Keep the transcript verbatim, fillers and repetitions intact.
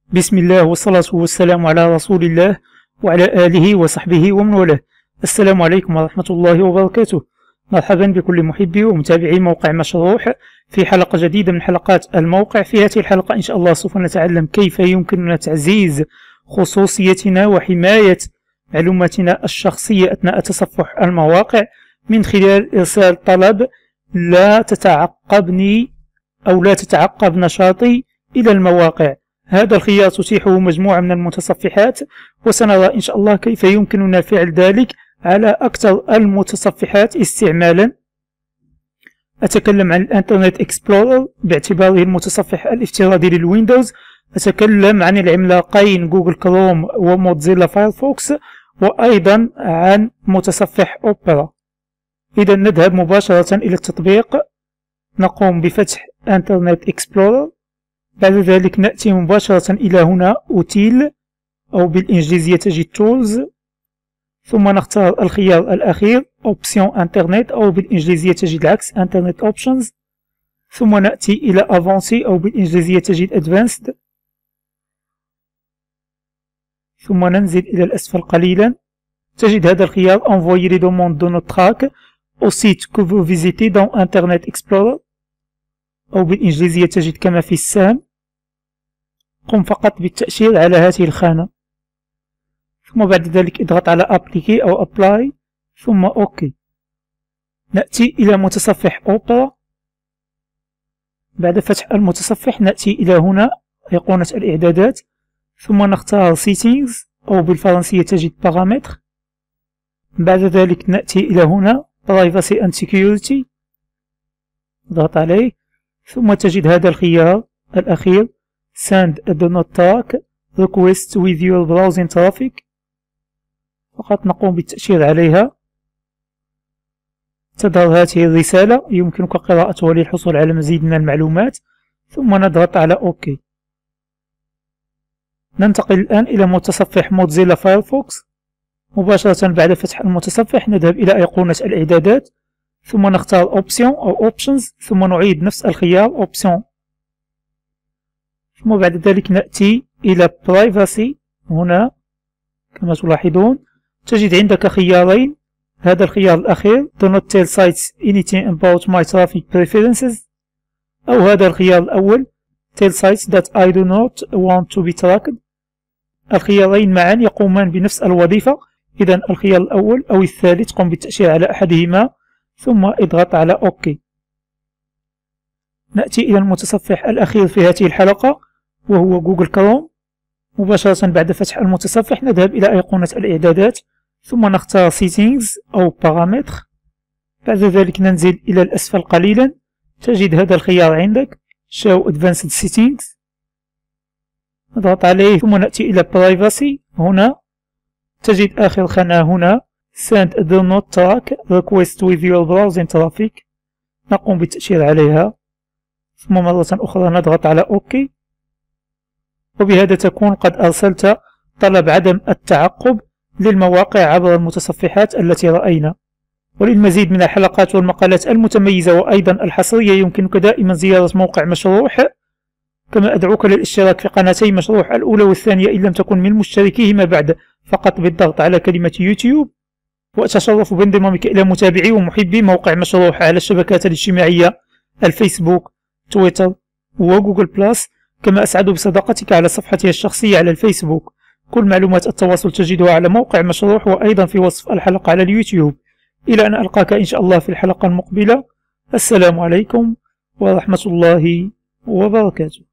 بسم الله والصلاة والسلام على رسول الله وعلى آله وصحبه ومن والاه. السلام عليكم ورحمة الله وبركاته. مرحبا بكل محبي ومتابعي موقع مشروح في حلقة جديدة من حلقات الموقع. في هذه الحلقة إن شاء الله سوف نتعلم كيف يمكننا تعزيز خصوصيتنا وحماية معلوماتنا الشخصية أثناء تصفح المواقع من خلال إرسال طلب لا تتعقبني أو لا تتعقب نشاطي إلى المواقع. هذا الخيار تتيحه مجموعة من المتصفحات، وسنرى إن شاء الله كيف يمكننا فعل ذلك على أكثر المتصفحات استعمالا. أتكلم عن الانترنت اكسبلورر باعتباره المتصفح الافتراضي للويندوز، أتكلم عن العملاقين جوجل كروم وموزيلا فايرفوكس، وأيضا عن متصفح أوبرا. إذا نذهب مباشرة إلى التطبيق، نقوم بفتح انترنت اكسبلورر، بعد ذلك نأتي مباشرة إلى هنا أوتيل أو بالإنجليزية تجد تولز، ثم نختار الخيار الأخير أوبسيون انترنت أو بالإنجليزية تجد العكس انترنت أوبشنز، ثم نأتي إلى افونسي أو بالإنجليزية تجد ادفانسد، ثم ننزل إلى الأسفل قليلا تجد هذا الخيار envoyer les demandes de notre track au site que vous visitez dans Internet Explorer أو بالإنجليزية تجد كما في السهم. قم فقط بالتأشير على هذه الخانة، ثم بعد ذلك اضغط على أبليكي أو أبلاي ثم أوكي. نأتي إلى متصفح أوبرا. بعد فتح المتصفح نأتي إلى هنا أيقونة الإعدادات، ثم نختار Settings أو بالفرنسية تجد Paramètres. بعد ذلك نأتي إلى هنا Privacy and Security، اضغط عليه، ثم تجد هذا الخيار الأخير Send a do not track request with your browsing traffic. فقط نقوم بالتأشير عليها، تظهر هذه الرسالة يمكنك قراءتها للحصول على مزيد من المعلومات، ثم نضغط على أوكي. ننتقل الآن إلى متصفح موزيلا فايرفوكس. مباشرة بعد فتح المتصفح نذهب إلى أيقونة الإعدادات، ثم نختار أوبسيون أو أوبشنز، ثم نعيد نفس الخيار أوبسيون، ثم بعد ذلك نأتي إلى برايفاسي. هنا كما تلاحظون تجد عندك خيارين، هذا الخيار الأخير Do not tell sites anything about my traffic preferences، أو هذا الخيار الأول Tell sites that I do not want to be tracked. الخيارين معا يقومان بنفس الوظيفة، إذا الخيار الأول أو الثالث قم بالتأشير على أحدهما ثم اضغط على أوكي. نأتي إلى المتصفح الأخير في هذه الحلقة وهو جوجل كروم. مباشرة بعد فتح المتصفح نذهب إلى أيقونة الإعدادات، ثم نختار Settings أو Paramètres. بعد ذلك ننزل إلى الأسفل قليلا تجد هذا الخيار عندك Show Advanced Settings، نضغط عليه ثم نأتي إلى Privacy. هنا تجد آخر خانة هنا Send a do not track request with your browsing traffic، نقوم بالتأشير عليها ثم مرة أخرى نضغط على أوكي. وبهذا تكون قد أرسلت طلب عدم التعقب للمواقع عبر المتصفحات التي رأينا. وللمزيد من الحلقات والمقالات المتميزة وأيضا الحصرية يمكنك دائما زيارة موقع مشروح، كما أدعوك للاشتراك في قناتي مشروح الأولى والثانية إن لم تكن من مشتركيهما بعد، فقط بالضغط على كلمة يوتيوب. وأتشرف بانضمامك إلى متابعي ومحبي موقع مشروح على الشبكات الاجتماعية الفيسبوك، تويتر وجوجل بلاس، كما أسعد بصداقتك على صفحتي الشخصية على الفيسبوك. كل معلومات التواصل تجدها على موقع مشروح وأيضا في وصف الحلقة على اليوتيوب. إلى أن ألقاك إن شاء الله في الحلقة المقبلة. السلام عليكم ورحمة الله وبركاته.